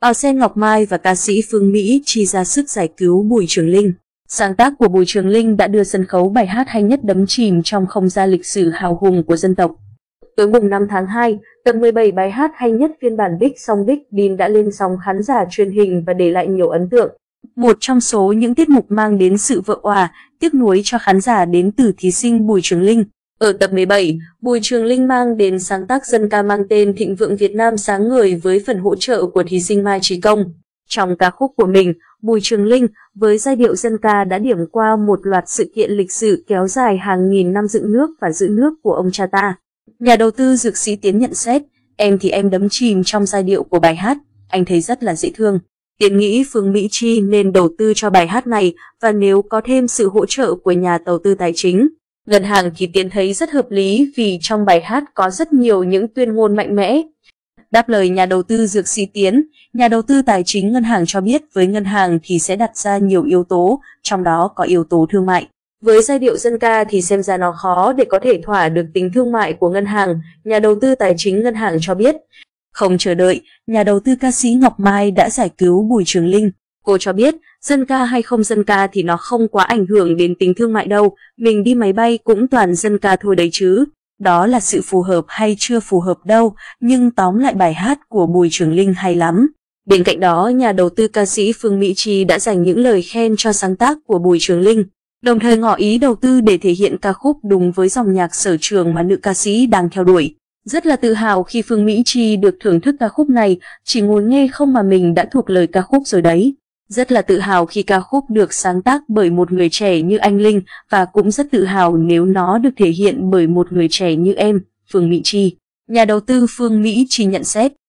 Osen Ngọc Mai và ca sĩ Phương Mỹ Chi ra sức giải cứu Bùi Trường Linh. Sáng tác của Bùi Trường Linh đã đưa sân khấu bài hát hay nhất đắm chìm trong không gian lịch sử hào hùng của dân tộc. Tối mùng 5 tháng 2, tập 17 bài hát hay nhất phiên bản Big Song Big Deal đã lên sóng khán giả truyền hình và để lại nhiều ấn tượng. Một trong số những tiết mục mang đến sự vỡ òa, tiếc nuối cho khán giả đến từ thí sinh Bùi Trường Linh. Ở tập 17, Bùi Trường Linh mang đến sáng tác dân ca mang tên Thịnh Vượng Việt Nam sáng ngời với phần hỗ trợ của thí sinh Mai Trí Công. Trong ca khúc của mình, Bùi Trường Linh với giai điệu dân ca đã điểm qua một loạt sự kiện lịch sử kéo dài hàng nghìn năm dựng nước và giữ nước của ông cha ta. Nhà đầu tư Dược Sĩ Tiến nhận xét, em thì em đắm chìm trong giai điệu của bài hát, anh thấy rất là dễ thương. Tiến nghĩ Phương Mỹ Chi nên đầu tư cho bài hát này và nếu có thêm sự hỗ trợ của nhà đầu tư tài chính, ngân hàng thì Tiến thấy rất hợp lý vì trong bài hát có rất nhiều những tuyên ngôn mạnh mẽ. Đáp lời nhà đầu tư Dược Sĩ Tiến, nhà đầu tư tài chính ngân hàng cho biết với ngân hàng thì sẽ đặt ra nhiều yếu tố, trong đó có yếu tố thương mại. Với giai điệu dân ca thì xem ra nó khó để có thể thỏa được tính thương mại của ngân hàng, nhà đầu tư tài chính ngân hàng cho biết. Không chờ đợi, nhà đầu tư ca sĩ Ngọc Mai đã giải cứu Bùi Trường Linh. Cô cho biết, dân ca hay không dân ca thì nó không quá ảnh hưởng đến tính thương mại đâu, mình đi máy bay cũng toàn dân ca thôi đấy chứ. Đó là sự phù hợp hay chưa phù hợp đâu, nhưng tóm lại bài hát của Bùi Trường Linh hay lắm. Bên cạnh đó, nhà đầu tư ca sĩ Phương Mỹ Chi đã dành những lời khen cho sáng tác của Bùi Trường Linh, đồng thời ngỏ ý đầu tư để thể hiện ca khúc đúng với dòng nhạc sở trường mà nữ ca sĩ đang theo đuổi. Rất là tự hào khi Phương Mỹ Chi được thưởng thức ca khúc này, chỉ ngồi nghe không mà mình đã thuộc lời ca khúc rồi đấy. Rất là tự hào khi ca khúc được sáng tác bởi một người trẻ như anh Linh và cũng rất tự hào nếu nó được thể hiện bởi một người trẻ như em, Phương Mỹ Chi. Nhà đầu tư Phương Mỹ Chi nhận xét.